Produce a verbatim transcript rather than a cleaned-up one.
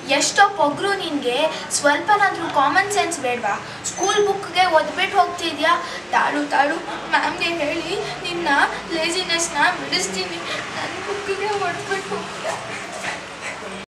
ಎಷ್ಟೋ ಪೊಗರು ನಿನಗೆ ಸ್ವಲ್ಪನಾದರೂ ಕಾಮನ್ ಸೆನ್ಸ್ ಬೇಡವಾ? ಸ್ಕೂಲ್ ಬುಕ್ಗೆ ಓದ್ಬಿಟ್ಟು ಹೋಗ್ತಿದ್ಯಾ? ತಾಳು ತಾಳು ಮ್ಯಾಮ್ಗೆ ಹೇಳಿ ನಿನ್ನ ಲೇಜಿನೆಸ್ನ ಬಿಡಿಸ್ತೀನಿ, ನನ್ನ ಬುಕ್ಕಿಗೆ ಓದ್ಬಿಟ್ಟು ಹೋಗ್ತೀಯಾ?